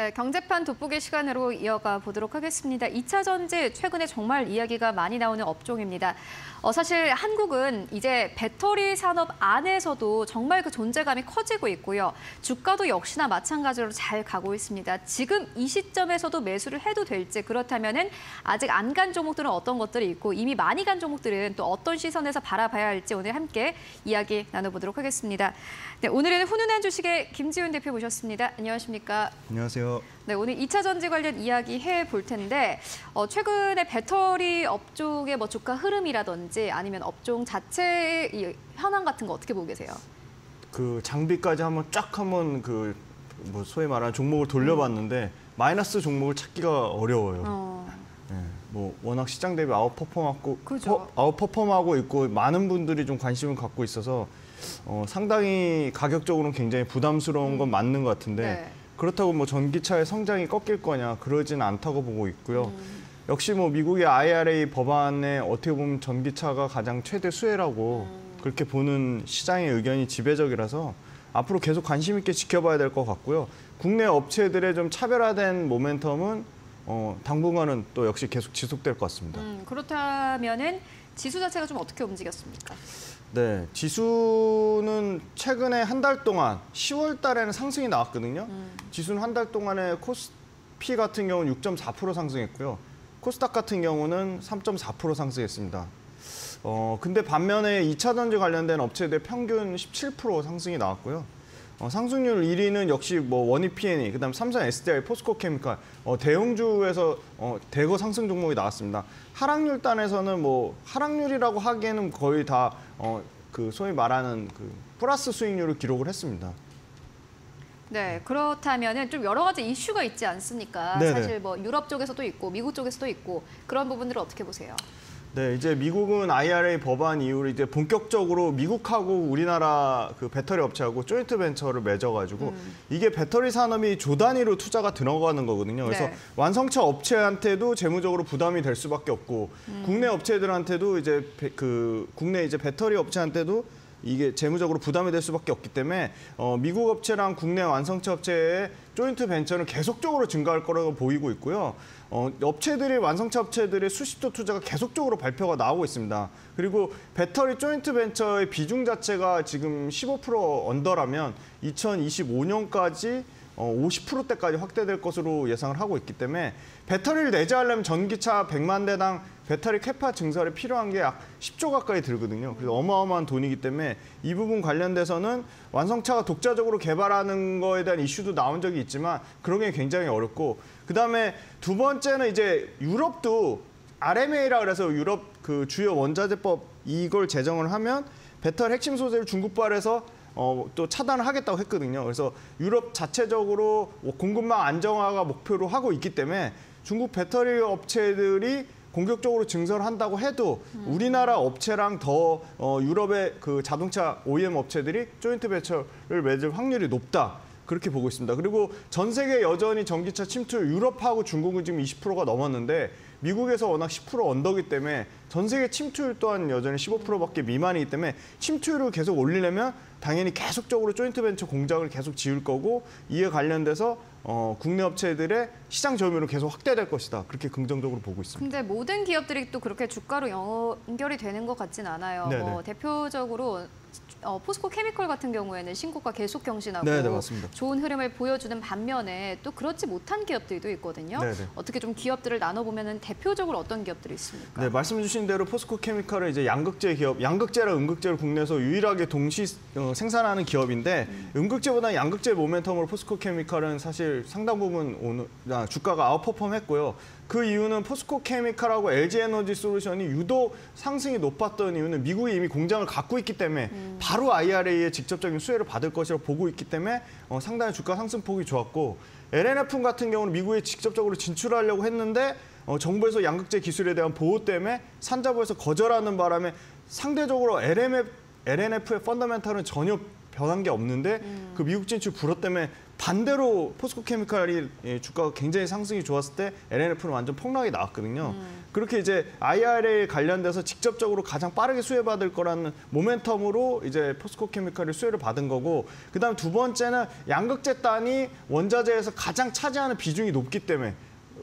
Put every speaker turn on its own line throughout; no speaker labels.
네, 경제판 돋보기 시간으로 이어가 보도록 하겠습니다. 2차 전지 최근에 정말 이야기가 많이 나오는 업종입니다. 사실 한국은 이제 배터리 산업 안에서도 정말 그 존재감이 커지고 있고요. 주가도 역시나 마찬가지로 잘 가고 있습니다. 지금 이 시점에서도 매수를 해도 될지, 그렇다면은 아직 안 간 종목들은 어떤 것들이 있고 이미 많이 간 종목들은 또 어떤 시선에서 바라봐야 할지 오늘 함께 이야기 나눠보도록 하겠습니다. 네, 오늘은 훈훈한 주식의 김지훈 대표 모셨습니다. 안녕하십니까?
안녕하세요.
네, 오늘 2차 전지 관련 이야기 해볼 텐데 최근에 배터리 업종의 뭐 주가 흐름이라든지 아니면 업종 자체의 이 현황 같은 거 어떻게 보고 계세요?
그 장비까지 한번 뭐 소위 말하는 종목을 돌려봤는데 마이너스 종목을 찾기가 어려워요. 네, 뭐 워낙 시장 대비 아웃퍼폼하고 있고 많은 분들이 좀 관심을 갖고 있어서 상당히 가격적으로는 굉장히 부담스러운 건 맞는 것 같은데.
네.
그렇다고 뭐 전기차의 성장이 꺾일 거냐 그러진 않다고 보고 있고요. 역시 뭐 미국의 IRA 법안에 어떻게 보면 전기차가 가장 최대 수혜라고 그렇게 보는 시장의 의견이 지배적이라서 앞으로 계속 관심 있게 지켜봐야 될 것 같고요. 국내 업체들의 좀 차별화된 모멘텀은 당분간은 또 역시 계속 지속될 것 같습니다.
그렇다면은 지수 자체가 좀 어떻게 움직였습니까?
네, 지수는 최근에 한 달 동안 10월 달에는 상승이 나왔거든요. 지수는 한 달 동안에 코스피 같은 경우는 6.4% 상승했고요. 코스닥 같은 경우는 3.4% 상승했습니다. 근데 반면에 2차 전지 관련된 업체들 평균 17% 상승이 나왔고요. 상승률 1위는 역시 뭐 원익 P&E, 그다음 삼성 SDI, 포스코 케미칼, 대형주에서 대거 상승 종목이 나왔습니다. 하락률 단에서는 뭐 하락률이라고 하기에는 거의 다 그 소위 말하는 그 플러스 수익률을 기록을 했습니다.
네, 그렇다면은 좀 여러 가지 이슈가 있지 않습니까?
네네.
사실 뭐 유럽 쪽에서도 있고 미국 쪽에서도 있고 그런 부분들을 어떻게 보세요?
네, 이제 미국은 IRA 법안 이후로 이제 본격적으로 미국하고 우리나라 그 배터리 업체하고 조인트 벤처를 맺어가지고 이게 배터리 산업이 조 단위로 투자가 들어가는 거거든요. 그래서
네.
완성차 업체한테도 재무적으로 부담이 될 수밖에 없고 국내 업체들한테도 이제 국내 이제 배터리 업체한테도 이게 재무적으로 부담이 될 수밖에 없기 때문에 미국 업체랑 국내 완성차 업체의 조인트 벤처는 계속적으로 증가할 거라고 보이고 있고요. 완성차 업체들의 수십조 투자가 계속적으로 발표가 나오고 있습니다. 그리고 배터리 조인트 벤처의 비중 자체가 지금 15% 언더라면 2025년까지 50%대까지 확대될 것으로 예상을 하고 있기 때문에 배터리를 내재하려면 전기차 100만 대당 배터리 캐파 증설에 필요한 게 약 10조 가까이 들거든요. 그래서 어마어마한 돈이기 때문에 이 부분 관련돼서는 완성차가 독자적으로 개발하는 거에 대한 이슈도 나온 적이 있지만 그런 게 굉장히 어렵고, 그다음에 두 번째는 이제 유럽도 RMA라 그래서 유럽 그 주요 원자재법 이걸 제정을 하면 배터리 핵심 소재를 중국발에서 또 차단을 하겠다고 했거든요. 그래서 유럽 자체적으로 공급망 안정화가 목표로 하고 있기 때문에 중국 배터리 업체들이 공격적으로 증설을 한다고 해도 우리나라 업체랑 더 유럽의 그 자동차 OEM 업체들이 조인트 벤처를 맺을 확률이 높다. 그렇게 보고 있습니다. 그리고 전 세계 여전히 전기차 침투율 유럽하고 중국은 지금 20%가 넘었는데 미국에서 워낙 10% 언더기 때문에 전 세계 침투율 또한 여전히 15%밖에 미만이기 때문에 침투율을 계속 올리려면 당연히 계속적으로 조인트 벤처 공장을 계속 지을 거고, 이에 관련돼서 국내 업체들의 시장 점유율은 계속 확대될 것이다. 그렇게 긍정적으로 보고 있습니다.
근데 모든 기업들이 또 그렇게 주가로 연결이 되는 것 같진 않아요. 뭐 대표적으로 포스코 케미컬 같은 경우에는 신고가 계속 경신하고
네네, 맞습니다.
좋은 흐름을 보여주는 반면에 또 그렇지 못한 기업들도 있거든요.
네네.
어떻게 좀 기업들을 나눠보면 대표적으로 어떤 기업들이 있습니까?
네, 말씀 주신 대로 포스코 케미칼은 이제 양극재 기업, 양극재랑 음극재를 국내에서 유일하게 동시 생산하는 기업인데 음극재보다 양극재 모멘텀으로 포스코 케미칼은 사실 상당 부분 주가가 아웃퍼폼했고요. 그 이유는 포스코 케미칼하고 LG 에너지 솔루션이 유독 상승이 높았던 이유는 미국이 이미 공장을 갖고 있기 때문에 바로 IRA의 직접적인 수혜를 받을 것이라고 보고 있기 때문에 상당히 주가 상승폭이 좋았고, LNF 같은 경우는 미국에 직접적으로 진출하려고 했는데 정부에서 양극재 기술에 대한 보호 때문에 산자부에서 거절하는 바람에 상대적으로 LNF의 펀더멘탈은 전혀 변한 게 없는데 그 미국 진출 불허 때문에 반대로 포스코케미칼이 주가가 굉장히 상승이 좋았을 때 LNF는 완전 폭락이 나왔거든요. 그렇게 이제 IRA 관련돼서 직접적으로 가장 빠르게 수혜받을 거라는 모멘텀으로 이제 포스코케미칼이 수혜를 받은 거고, 그다음 두 번째는 양극재단이 원자재에서 가장 차지하는 비중이 높기 때문에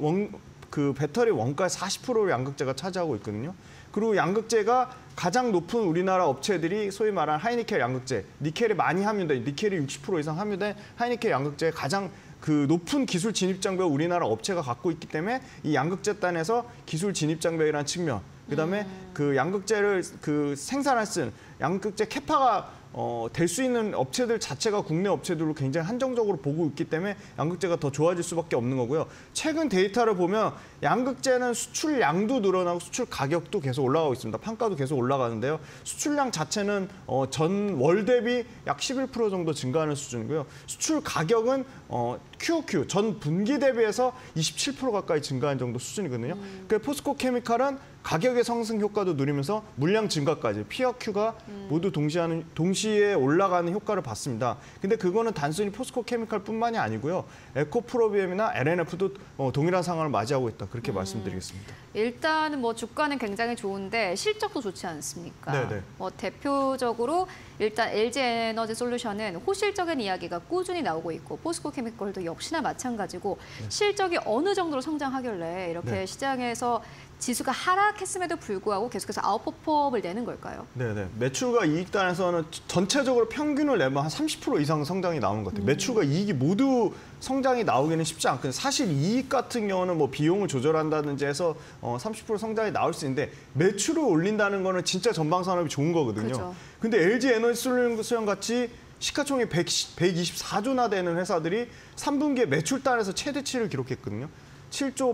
그 배터리 원가의 40%를 양극재가 차지하고 있거든요. 그리고 양극재가 가장 높은 우리나라 업체들이 소위 말하는 하이니켈 양극재, 니켈이 많이 함유된, 니켈이 60% 이상 함유된 하이니켈 양극재의 가장 그 높은 기술 진입 장벽을 우리나라 업체가 갖고 있기 때문에 이 양극재단에서 기술 진입 장벽이라는 측면, 그다음에 그 양극재를 그 생산할 수 있는 양극재 캐파가 될 수 있는 업체들 자체가 국내 업체들로 굉장히 한정적으로 보고 있기 때문에 양극재가 더 좋아질 수밖에 없는 거고요. 최근 데이터를 보면 양극재는 수출량도 늘어나고 수출 가격도 계속 올라가고 있습니다. 판가도 계속 올라가는데요. 수출량 자체는 전월 대비 약 11% 정도 증가하는 수준이고요. 수출 가격은 QOQ, 전 분기 대비해서 27% 가까이 증가한 정도 수준이거든요. 그래서 포스코케미칼은 가격의 상승 효과도 누리면서 물량 증가까지 P와 Q가 모두 동시에 올라가는 효과를 봤습니다. 근데 그거는 단순히 포스코케미칼뿐만이 아니고요. 에코프로비엠이나 LNF도 동일한 상황을 맞이하고 있다. 그렇게 말씀드리겠습니다.
일단은 뭐 주가는 굉장히 좋은데 실적도 좋지 않습니까?
네네.
뭐 대표적으로 일단 LG에너지솔루션은 호실적인 이야기가 꾸준히 나오고 있고 포스코케미컬도 역시나 마찬가지고 실적이 어느 정도로 성장하길래 이렇게
네.
시장에서 지수가 하락했음에도 불구하고 계속해서 아웃퍼폼을 내는 걸까요?
네네. 매출과 이익 단에서는 전체적으로 평균을 내면 한 30% 이상 성장이 나오는 것 같아요. 매출과 이익이 모두 성장이 나오기는 쉽지 않거든요. 사실 이익 같은 경우는 뭐 비용을 조절한다든지 해서 30% 성장이 나올 수 있는데 매출을 올린다는 거는 진짜 전방 산업이 좋은 거거든요.
그렇죠.
근데 LG 에너지솔루션 같이 시가총액 124조나 되는 회사들이 3분기에 매출단에서 최대치를 기록했거든요. 7조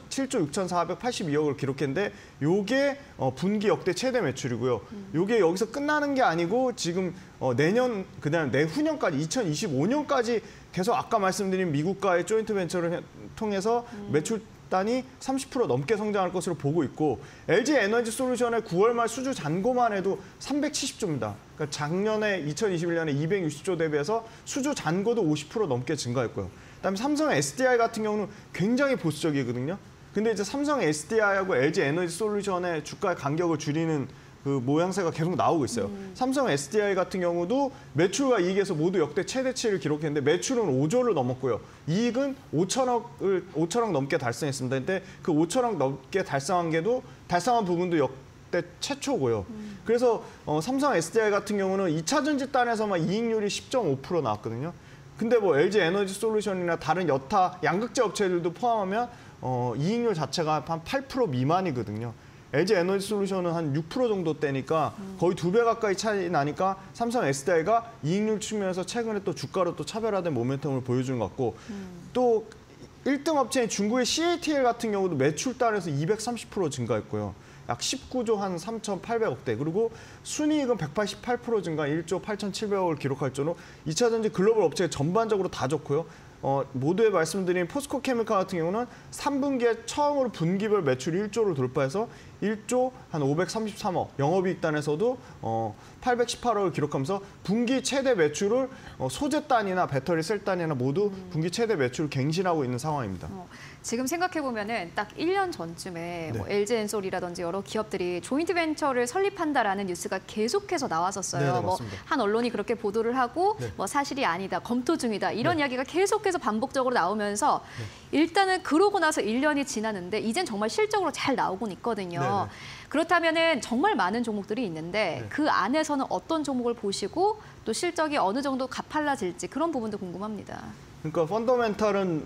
6,482억을 기록했는데 요게 분기 역대 최대 매출이고요. 요게 여기서 끝나는 게 아니고 지금 내년 그다음 내후년까지 2025년까지 계속 아까 말씀드린 미국과의 조인트 벤처를 통해서 매출단이 30% 넘게 성장할 것으로 보고 있고 LG 에너지 솔루션의 9월 말 수주 잔고만 해도 370조입니다. 그러니까 작년에 2021년에 260조 대비해서 수주 잔고도 50% 넘게 증가했고요. 그다음에 삼성 SDI 같은 경우는 굉장히 보수적이거든요. 근데 이제 삼성 SDI하고 LG 에너지 솔루션의 주가의 간격을 줄이는 그 모양새가 계속 나오고 있어요. 삼성 SDI 같은 경우도 매출과 이익에서 모두 역대 최대치를 기록했는데 매출은 5조를 넘었고요. 이익은 5천억 넘게 달성했습니다. 근데 그 5천억 넘게 달성한 부분도 역대 최초고요. 그래서 삼성 SDI 같은 경우는 2차 전지단에서만 이익률이 10.5% 나왔거든요. 근데 뭐 LG 에너지 솔루션이나 다른 여타 양극재 업체들도 포함하면 이익률 자체가 한 8% 미만이거든요. LG 에너지 솔루션은 한 6% 정도 대니까 거의 2배 가까이 차이 나니까 삼성 SDI가 이익률 측면에서 최근에 또 주가로 또 차별화된 모멘텀을 보여주는 것 같고 또 1등 업체인 중국의 CATL 같은 경우도 매출단에서 230% 증가했고요. 약 19조 한 3,800억대 그리고 순이익은 188% 증가 1조 8,700억을 기록할 정도로 2차 전지 글로벌 업체 전반적으로 다 좋고요. 모두에 말씀드린 포스코케미칼 같은 경우는 3분기에 처음으로 분기별 매출 1조를 돌파해서 1조 한 533억, 영업이익단에서도 818억을 기록하면서 분기 최대 매출을 소재단이나 배터리 셀단이나 모두 분기 최대 매출을 갱신하고 있는 상황입니다.
지금 생각해보면은 딱 1년 전쯤에
네.
뭐 LG엔솔이라든지 여러 기업들이 조인트 벤처를 설립한다라는 뉴스가 계속해서 나왔었어요.
네,
뭐
맞습니다.
한 언론이 그렇게 보도를 하고
네.
뭐 사실이 아니다, 검토 중이다 이런
네.
이야기가 계속해서 반복적으로 나오면서 일단은 그러고 나서 1년이 지났는데 이젠 정말 실적으로 잘 나오곤 있거든요.
네, 네.
그렇다면은 정말 많은 종목들이 있는데
네.
그 안에서는 어떤 종목을 보시고 또 실적이 어느 정도 가팔라질지 그런 부분도 궁금합니다.
그러니까 펀더멘탈은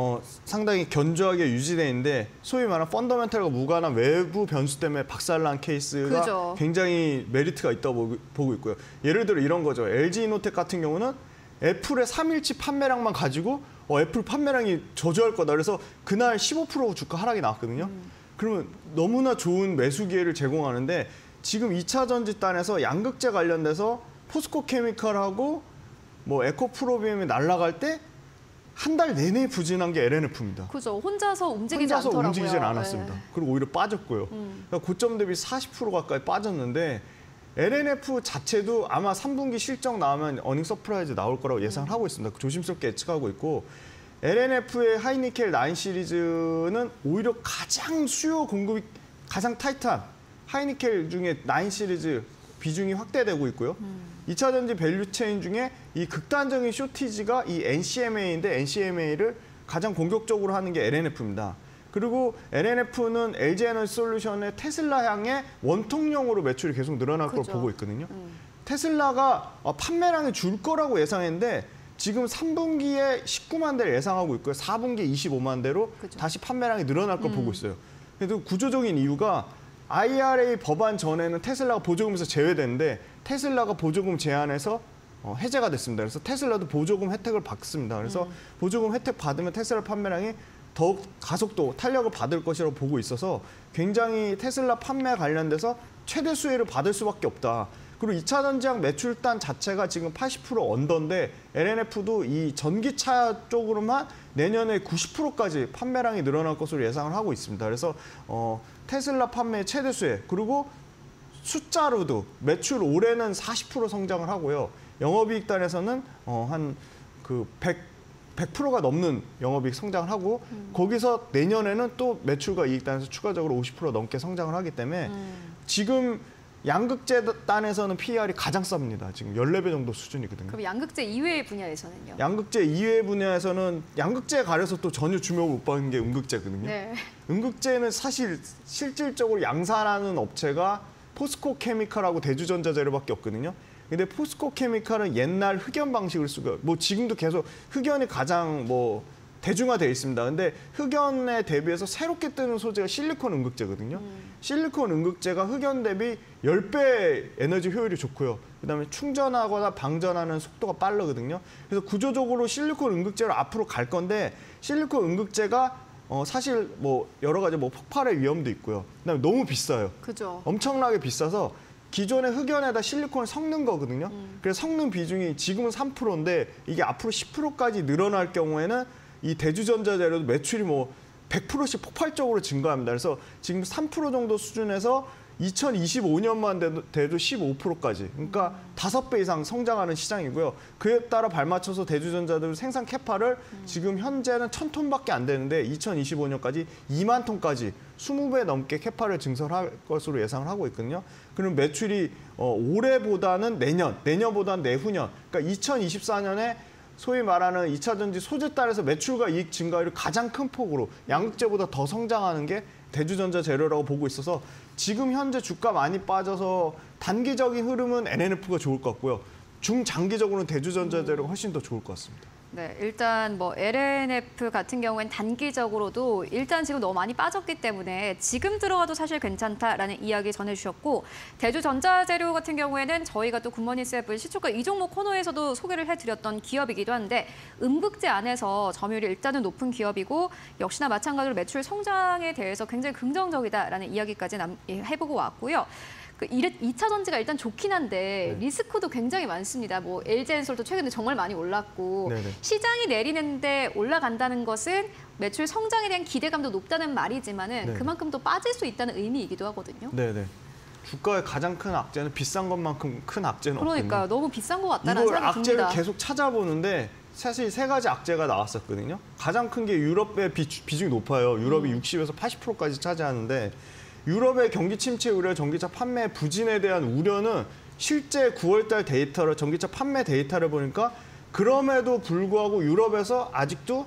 상당히 견조하게 유지돼 있는데 소위 말하는 펀더멘탈과 무관한 외부 변수 때문에 박살난 케이스가
그죠.
굉장히 메리트가 있다고 보고 있고요. 예를 들어 이런 거죠. LG이노텍 같은 경우는 애플의 3일치 판매량만 가지고 애플 판매량이 저조할 거다. 그래서 그날 15% 주가 하락이 나왔거든요. 그러면 너무나 좋은 매수 기회를 제공하는데 지금 2차 전지단에서 양극재 관련돼서 포스코케미칼하고 뭐 에코프로비엠이 날아갈 때 한 달 내내 부진한 게 LNF입니다.
그죠. 혼자서 움직이지
혼자서
않더라고요.
움직이질 않았습니다.
네.
그리고 오히려 빠졌고요. 그러니까 고점 대비 40% 가까이 빠졌는데 LNF 자체도 아마 3분기 실적 나오면 어닝 서프라이즈 나올 거라고 예상을 하고 있습니다. 조심스럽게 예측하고 있고 LNF의 하이니켈 9 시리즈는 오히려 가장 수요 공급이 가장 타이트한 하이니켈 중에 9 시리즈 비중이 확대되고 있고요. 2차 전지 밸류체인 중에 이 극단적인 쇼티지가 이 NCMA인데 NCMA를 가장 공격적으로 하는 게 LNF입니다. 그리고 LNF는 LG에너지솔루션의 테슬라 향해 원통형으로 매출이 계속 늘어날 걸 보고 있거든요. 테슬라가 판매량이 줄 거라고 예상했는데 지금 3분기에 19만 대를 예상하고 있고요. 4분기에 25만 대로 다시 판매량이 늘어날 걸 보고 있어요. 그래서 구조적인 이유가 IRA 법안 전에는 테슬라가 보조금에서 제외됐는데 테슬라가 보조금 제한에서 해제가 됐습니다. 그래서 테슬라도 보조금 혜택을 받습니다. 그래서 보조금 혜택 받으면 테슬라 판매량이 더욱 가속도, 탄력을 받을 것이라고 보고 있어서 굉장히 테슬라 판매 관련돼서 최대 수혜를 받을 수밖에 없다. 그리고 2차 전지학 매출단 자체가 지금 80% 언더인데 LNF도 이 전기차 쪽으로만 내년에 90%까지 판매량이 늘어날 것으로 예상을 하고 있습니다. 그래서 테슬라 판매의 최대 수혜, 그리고 숫자로도 매출 올해는 40% 성장을 하고요. 영업이익단에서는 한 100%가 넘는 영업이익 성장을 하고 거기서 내년에는 또 매출과 이익단에서 추가적으로 50% 넘게 성장을 하기 때문에 지금 양극재단에서는 PER이 가장 쌉니다. 지금 14배 정도 수준이거든요.
그럼 양극재 이외의 분야에서는요?
양극재 이외 분야에서는 양극재에 가려서 또 전혀 주목을 못 받는 게 음극재거든요.
네.
음극재는 사실 실질적으로 양산하는 업체가 포스코 케미칼하고 대주전자재료밖에 없거든요. 근데 포스코 케미칼은 옛날 흑연 방식을 쓰고 뭐 지금도 계속 흑연이 가장 뭐 대중화되어 있습니다. 근데 흑연에 대비해서 새롭게 뜨는 소재가 실리콘 음극재거든요. 실리콘 음극재가 흑연 대비 10배 에너지 효율이 좋고요. 그다음에 충전하거나 방전하는 속도가 빠르거든요. 그래서 구조적으로 실리콘 음극재로 앞으로 갈 건데 실리콘 음극재가 사실 뭐 여러 가지 뭐 폭발의 위험도 있고요. 그다음에 너무 비싸요.
그죠.
엄청나게 비싸서 기존의 흑연에다 실리콘을 섞는 거거든요. 그래서 섞는 비중이 지금은 3%인데 이게 앞으로 10%까지 늘어날 경우에는 이 대주전자재료도 매출이 뭐 100%씩 폭발적으로 증가합니다. 그래서 지금 3% 정도 수준에서 2025년만 돼도 15%까지. 그러니까 5배 이상 성장하는 시장이고요. 그에 따라 발맞춰서 대주전자들 생산 캐파를 지금 현재는 1,000톤밖에 안 되는데 2025년까지 2만 톤까지 20배 넘게 캐파를 증설할 것으로 예상을 하고 있거든요. 그럼 매출이 올해보다는 내년보다는 내후년, 그러니까 2024년에 소위 말하는 2차 전지 소재단에서 매출과 이익 증가율이 가장 큰 폭으로 양극재보다 더 성장하는 게 대주전자 재료라고 보고 있어서 지금 현재 주가 많이 빠져서 단기적인 흐름은 LNF가 좋을 것 같고요. 중장기적으로는 대주전자 재료가 훨씬 더 좋을 것 같습니다.
네, 일단 뭐 LNF 같은 경우엔 단기적으로도 일단 지금 너무 많이 빠졌기 때문에 지금 들어가도 사실 괜찮다라는 이야기 전해주셨고 대주전자재료 같은 경우에는 저희가 또 굿모닝 세븐 시초가 이 종목 코너에서도 소개를 해드렸던 기업이기도 한데 음극재 안에서 점유율이 일단은 높은 기업이고 역시나 마찬가지로 매출 성장에 대해서 굉장히 긍정적이다라는 이야기까지 해보고 왔고요. 2차 전지가 일단 좋긴 한데 리스크도 굉장히 많습니다. 뭐 LG엔솔도 최근에 정말 많이 올랐고
네네.
시장이 내리는데 올라간다는 것은 매출 성장에 대한 기대감도 높다는 말이지만은
네.
그만큼 또 빠질 수 있다는 의미이기도 하거든요.
네네. 주가의 가장 큰 악재는 비싼 것만큼 큰 악재는
그러니까
없거든요.
너무 비싼 것 같다는
이걸
생각이
악재를
듭니다.
계속 찾아보는데 사실 3가지 악재가 나왔었거든요. 가장 큰 게 유럽의 비중이 높아요. 유럽이 60에서 80%까지 차지하는데 유럽의 경기 침체 우려, 전기차 판매 부진에 대한 우려는 실제 9월 달 데이터를 전기차 판매 데이터를 보니까 그럼에도 불구하고 유럽에서 아직도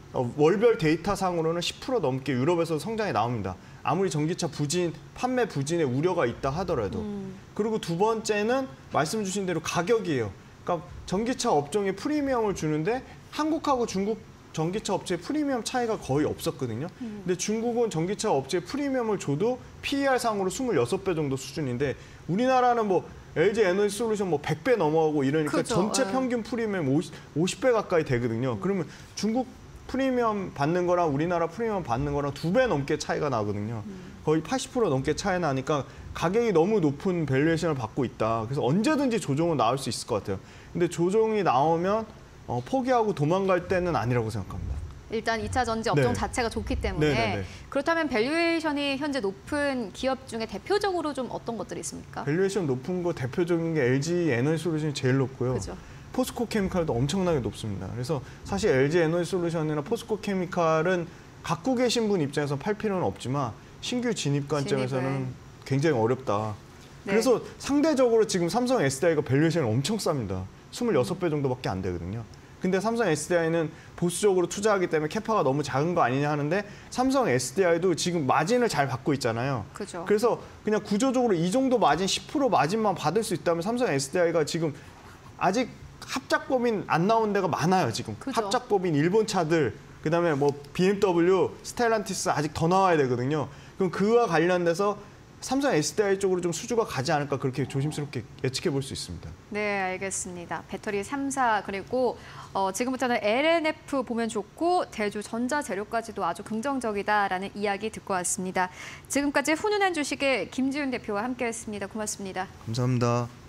월별 데이터상으로는 10% 넘게 유럽에서 성장이 나옵니다. 아무리 전기차 판매 부진에 우려가 있다 하더라도. 그리고 두 번째는 말씀 주신 대로 가격이에요. 그러니까 전기차 업종에 프리미엄을 주는데 한국하고 중국 전기차 업체의 프리미엄 차이가 거의 없었거든요. 근데 중국은 전기차 업체에 프리미엄을 줘도 PER 상으로 26배 정도 수준인데 우리나라는 뭐 LG 에너지 솔루션 뭐 100배 넘어가고 이러니까
그렇죠.
전체 평균 프리미엄 50배 가까이 되거든요. 그러면 중국 프리미엄 받는 거랑 우리나라 프리미엄 받는 거랑 2배 넘게 차이가 나거든요. 거의 80% 넘게 차이 나니까 가격이 너무 높은 밸류에이션을 받고 있다. 그래서 언제든지 조정은 나올 수 있을 것 같아요. 근데 조정이 나오면 포기하고 도망갈 때는 아니라고 생각합니다.
일단 2차 전지 업종
네.
자체가 좋기 때문에
네네네.
그렇다면 밸류에이션이 현재 높은 기업 중에 대표적으로 좀 어떤 것들이 있습니까?
밸류에이션 높은 거 대표적인 게 LG 에너지솔루션이 제일 높고요.
그죠.
포스코 케미칼도 엄청나게 높습니다. 그래서 사실 LG 에너지솔루션이나 포스코 케미칼은 갖고 계신 분 입장에서 팔 필요는 없지만 신규 진입 관점에서는
진입을.
굉장히 어렵다.
네.
그래서 상대적으로 지금 삼성 SDI가 밸류에이션이 엄청 쌉니다. 26배 정도밖에 안 되거든요. 근데 삼성 SDI는 보수적으로 투자하기 때문에 캐파가 너무 작은 거 아니냐 하는데 삼성 SDI도 지금 마진을 잘 받고 있잖아요.
그죠.
그래서 그냥 구조적으로 이 정도 마진 10% 마진만 받을 수 있다면 삼성 SDI가 지금 아직 합작법인 안 나온 데가 많아요. 지금
그죠.
합작법인 일본 차들 그다음에 뭐 BMW, 스텔란티스 아직 더 나와야 되거든요. 그럼 그와 관련돼서 삼성 SDI 쪽으로 좀 수주가 가지 않을까 그렇게 조심스럽게 예측해 볼 수 있습니다.
네, 알겠습니다. 배터리 3사 그리고 지금부터는 LNF 보면 좋고 대주 전자재료까지도 아주 긍정적이다라는 이야기 듣고 왔습니다. 지금까지 훈훈한 주식의 김지훈 대표와 함께했습니다. 고맙습니다.
감사합니다.